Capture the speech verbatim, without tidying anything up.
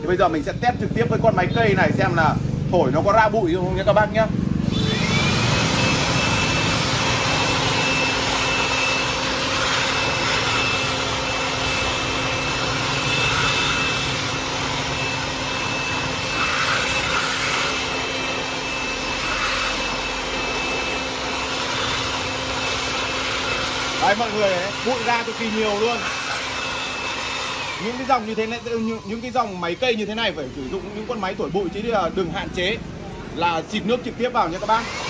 Thì bây giờ mình sẽ test trực tiếp với con máy cây này xem là thổi nó có ra bụi không nhé các bác nhé. Đấy mọi người ấy, bụi ra cực kỳ nhiều luôn. Những cái dòng như thế này, những, những cái dòng máy cây như thế này phải sử dụng những con máy thổi bụi chứ đừng hạn chế là xịt nước trực tiếp vào nha các bác.